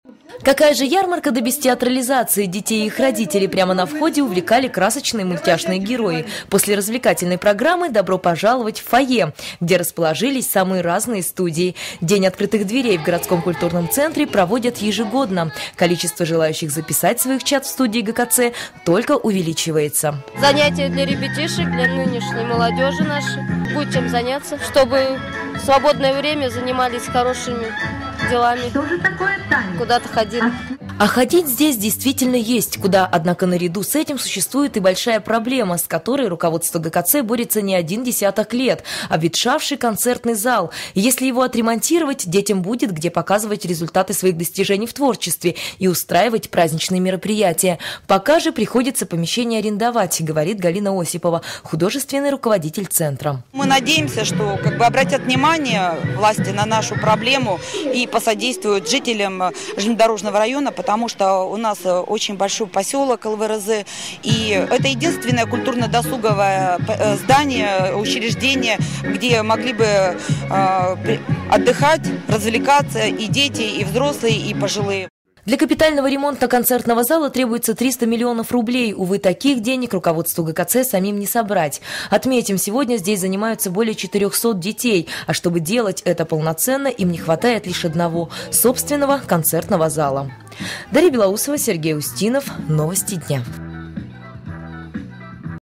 Какая же ярмарка, да без театрализации. Детей и их родителей прямо на входе увлекали красочные мультяшные герои. После развлекательной программы добро пожаловать в фойе, где расположились самые разные студии. День открытых дверей в городском культурном центре проводят ежегодно. Количество желающих записать своих чад в студии ГКЦ только увеличивается. Занятия для ребятишек, для нынешней молодежи нашей. Будет чем заняться, чтобы в свободное время занимались хорошими делами. Что же такое танец? Куда-то ходили. А ходить здесь действительно есть куда, однако наряду с этим существует и большая проблема, с которой руководство ГКЦ борется не один десяток лет – обветшавший концертный зал. Если его отремонтировать, детям будет где показывать результаты своих достижений в творчестве и устраивать праздничные мероприятия. Пока же приходится помещение арендовать, говорит Галина Осипова, художественный руководитель центра. Мы надеемся, что обратят внимание власти на нашу проблему и посодействуют жителям железнодорожного района, потому что у нас очень большой поселок ЛВРЗ, и это единственное культурно-досуговое здание, учреждение, где могли бы отдыхать, развлекаться и дети, и взрослые, и пожилые. Для капитального ремонта концертного зала требуется 300 миллионов рублей. Увы, таких денег руководству ГКЦ самим не собрать. Отметим, сегодня здесь занимаются более 400 детей, а чтобы делать это полноценно, им не хватает лишь одного – собственного концертного зала. Дарья Белоусова, Сергей Устинов. Новости дня.